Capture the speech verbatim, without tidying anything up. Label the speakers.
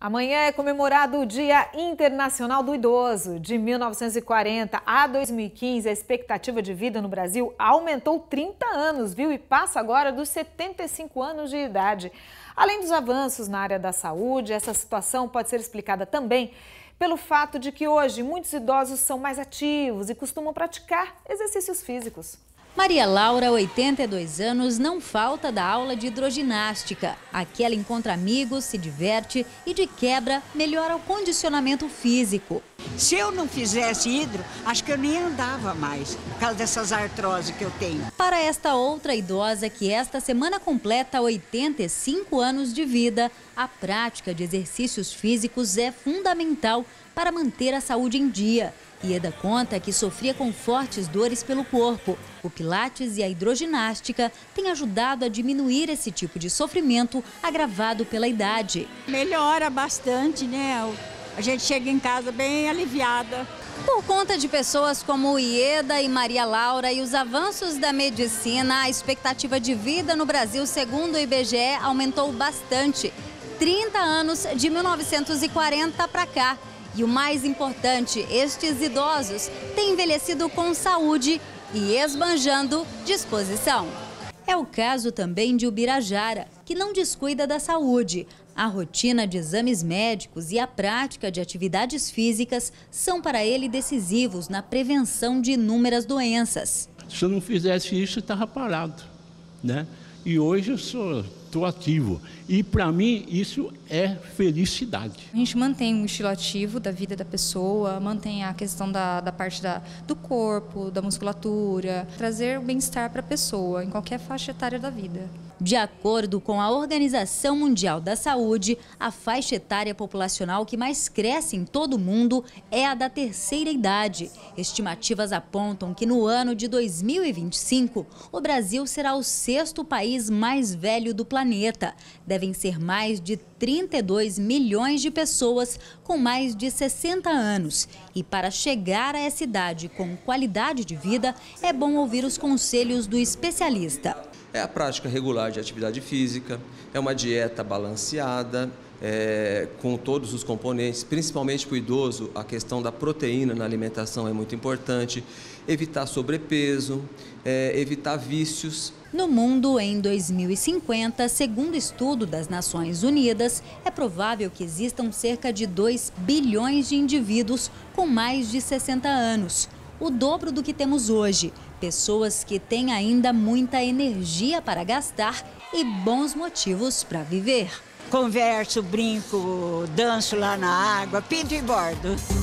Speaker 1: Amanhã é comemorado o Dia Internacional do Idoso. De mil novecentos e quarenta a dois mil e quinze, a expectativa de vida no Brasil aumentou trinta anos, viu? E passa agora dos setenta e cinco anos de idade. Além dos avanços na área da saúde, essa situação pode ser explicada também pelo fato de que hoje muitos idosos são mais ativos e costumam praticar exercícios físicos.
Speaker 2: Maria Laura, oitenta e dois anos, não falta da aula de hidroginástica. Aqui ela encontra amigos, se diverte e, de quebra, melhora o condicionamento físico.
Speaker 3: Se eu não fizesse hidro, acho que eu nem andava mais, por causa dessas artroses que eu tenho.
Speaker 2: Para esta outra idosa que esta semana completa oitenta e cinco anos de vida, a prática de exercícios físicos é fundamental para manter a saúde em dia. Ieda conta que sofria com fortes dores pelo corpo. O pilates e a hidroginástica têm ajudado a diminuir esse tipo de sofrimento agravado pela idade.
Speaker 3: Melhora bastante, né? A gente chega em casa bem aliviada.
Speaker 2: Por conta de pessoas como Ieda e Maria Laura e os avanços da medicina, a expectativa de vida no Brasil, segundo o I B G E, aumentou bastante. trinta anos de mil novecentos e quarenta para cá. E o mais importante, estes idosos têm envelhecido com saúde e esbanjando disposição. É o caso também de Ubirajara, que não descuida da saúde. A rotina de exames médicos e a prática de atividades físicas são para ele decisivos na prevenção de inúmeras doenças.
Speaker 4: Se eu não fizesse isso, eu estava parado, né? E hoje eu sou... Estou ativo e para mim isso é felicidade.
Speaker 5: A gente mantém um estilo ativo da vida da pessoa, mantém a questão da, da parte da, do corpo, da musculatura, trazer o bem-estar para a pessoa em qualquer faixa etária da vida.
Speaker 2: De acordo com a Organização Mundial da Saúde, a faixa etária populacional que mais cresce em todo o mundo é a da terceira idade. Estimativas apontam que no ano de dois mil e vinte e cinco, o Brasil será o sexto país mais velho do planeta. Devem ser mais de trinta e dois milhões de pessoas com mais de sessenta anos. E para chegar a essa idade com qualidade de vida, é bom ouvir os conselhos do especialista.
Speaker 6: É a prática regular de atividade física, é uma dieta balanceada, é, com todos os componentes, principalmente para o idoso, a questão da proteína na alimentação é muito importante, evitar sobrepeso, é, evitar vícios.
Speaker 2: No mundo, em dois mil e cinquenta, segundo estudo das Nações Unidas, é provável que existam cerca de dois bilhões de indivíduos com mais de sessenta anos. O dobro do que temos hoje. Pessoas que têm ainda muita energia para gastar e bons motivos para viver.
Speaker 3: Converso, brinco, danço lá na água, pinto e bordo.